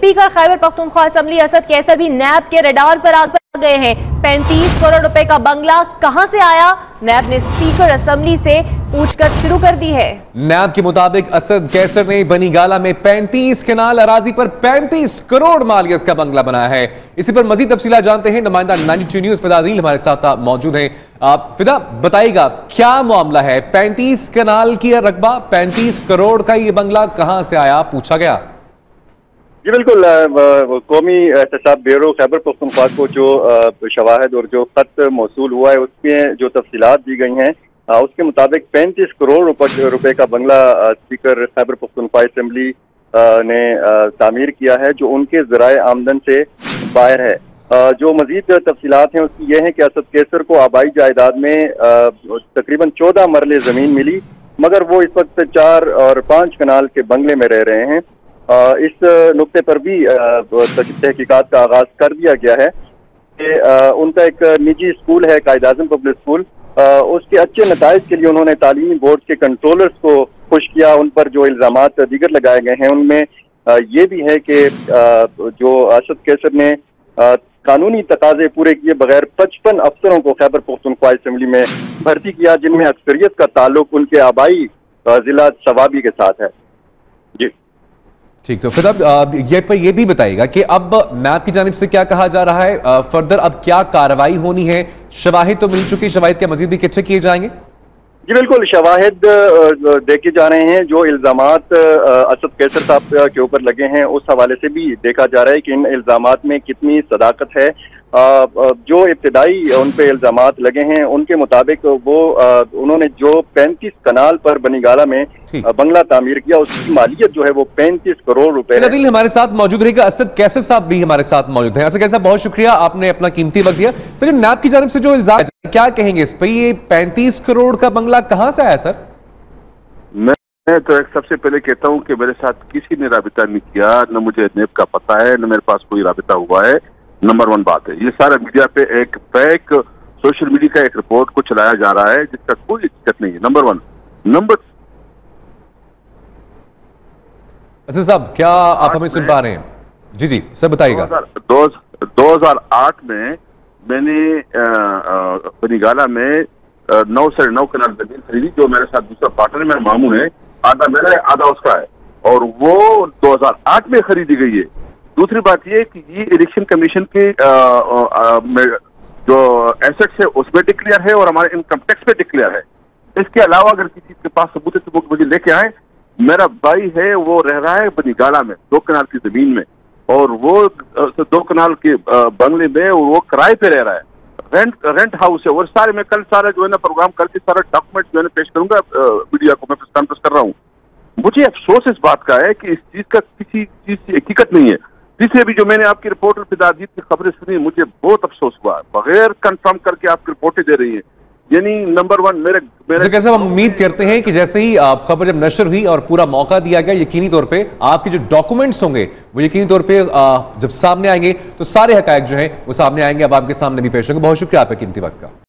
Speaker Khyber Pakhtunkhwa assembly Asad Qaiser भी नैब के रडार पर आ गए हैं। 35 करोड़ रुपए का बंगला कहां से आया? नैब ने स्पीकर असेंबली से पूछकर शुरू कर दी है। नैब के मुताबिक असद कैसर ने बनीगाला में 35 कनाल अराजी पर 35 करोड़ मालियत का बंगला बनाया है। इसी पर मजीद तफसीला जानते हैं, नुमाइंदा 92 न्यूज फिदा अदील हमारे साथ मौजूद हैं। फिदा, बताइएगा क्या मामला है? 35 कनाल की रकबा, 35 करोड़ का ये बंगला कहां से आया, पूछा गया? जी बिल्कुल, कौमी एहतसाब ब्यूरो खैबर पख्तूनख्वा को जो शवाहिद और जो खत मौसूल हुआ है उसमें जो तफसीलात दी गई हैं, उसके मुताबिक 35 करोड़ रुपए का बंगला स्पीकर खैबर पख्तूनख्वा असेंबली ने तामीर किया है, जो उनके ज़राए आमदन से बाहर है। जो मजीद तफसीलात हैं उसकी यह है कि असद कैसर को आबाई जायदाद में तकरीबन 14 मरले ज़मीन मिली, मगर वो इस वक्त 4 और 5 कनाल के बंगले में रह रहे हैं। इस नुक्ते पर भी तहकीकात का आगाज कर दिया गया है कि उनका एक निजी स्कूल है, कायद-ए-आज़म पब्लिक स्कूल, उसके अच्छे नताइज के लिए उन्होंने तालीमी बोर्ड के कंट्रोलर्स को खुश किया। उन पर जो इल्जामात दीगर लगाए गए हैं उनमें ये भी है कि जो असद कैसर ने कानूनी तकाजे पूरे किए बगैर 55 अफसरों को खैबर पख्तूनख्वा असेंबली में भर्ती किया, जिनमें अक्सरियत का ताल्लुक उनके आबाई जिला सवाबी के साथ है। जी ठीक, तो फिर ये भी बताइएगा कि अब नैब की जानिब से क्या कहा जा रहा है, फर्दर अब क्या कार्रवाई होनी है? शवाहिद तो मिल चुकी, शवाहिद के मजीद भी इकट्ठे किए जाएंगे? जी बिल्कुल, शवाहिद देखे जा रहे हैं। जो इल्जामात असद कैसर साहब के ऊपर लगे हैं उस हवाले से भी देखा जा रहा है कि इन इल्जामात में कितनी सदाकत है। जो इब्तिदाई उन पे इल्जामात लगे हैं उनके मुताबिक वो उन्होंने जो 35 कनाल पर बनीगाला में बंगला तामीर किया उसकी मालियत जो है वो 35 करोड़ रुपए है। दिल हमारे साथ मौजूद रहेगा, असद कैसर साहब भी हमारे साथ मौजूद हैं। असद कैसर, बहुत शुक्रिया, आपने अपना कीमती वक्त दिया। सर, नैब की जानिब से जो इल्जाम, क्या कहेंगे इस पर? ये 35 करोड़ का बंगला कहां से आया सर? मैं तो सबसे पहले कहता हूं कि मेरे साथ किसी ने राबिता नहीं किया, न मुझे नैब का पता है, न मेरे पास कोई राबिता हुआ है। नंबर 1 बात है, ये सारा मीडिया पे एक फेक सोशल मीडिया का एक रिपोर्ट को चलाया जा रहा है जिसका कोई हकीकत नहीं है। नंबर 1। नंबर असद साहब, क्या आप हमें सुन पा रहे हैं? जी जी सर, बताइएगा। 2008 में मैंने बनीगाला में 9 से 9 कनाल जमीन खरीदी, जो मेरे साथ दूसरा पार्टनर मेरा मामू है, आधा मेरा है आधा उसका है, और वो 2008 में खरीदी गई है। दूसरी बात ये कि ये इलेक्शन कमीशन के जो एसेट्स है उसमें डिक्लेयर है और हमारे इनकम टैक्स पे डिक्लेयर है। इसके अलावा अगर किसी के पास सबूत है तो वो मुझे लेके आए। मेरा भाई है वो रह रहा है बनीगाला में 2 कनाल की जमीन में, और वो 2 कनाल के बंगले में वो किराए पे रह रहा है। रेंट हाउस है। और सारे मैं कल सारा जो है ना प्रोग्राम करके सारा डॉक्यूमेंट जो है पेश करूंगा मीडिया को। मैं प्रेस कॉन्फ्रेंस कर रहा हूँ। मुझे अफसोस इस बात का है कि इस चीज का किसी चीज की हकीकत नहीं है। तीसरे भी जो मैंने आपकी रिपोर्टर फिदाजीत की खबरें सुनी, मुझे बहुत अफसोस हुआ, बगैर कंफर्म करके आप रिपोर्टें दे रही हैं। यानी नंबर 1 मेरे कैसे हम उम्मीद करते हैं कि जैसे ही आप खबर जब नशर हुई और पूरा मौका दिया गया, यकीनी तौर पे आपके जो डॉक्यूमेंट्स होंगे वो यकीनी तौर पे जब सामने आएंगे तो सारे हकायक जो हैं वो सामने आएंगे, अब आपके सामने भी पेश होंगे। बहुत शुक्रिया आपके कीमती वक्त का।